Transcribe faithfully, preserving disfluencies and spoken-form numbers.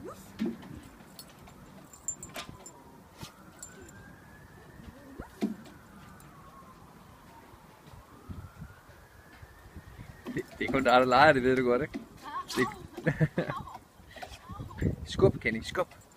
Det, det er kun dig, der leger, det ved du godt, ikke? Det... Skub, Kennie, skub.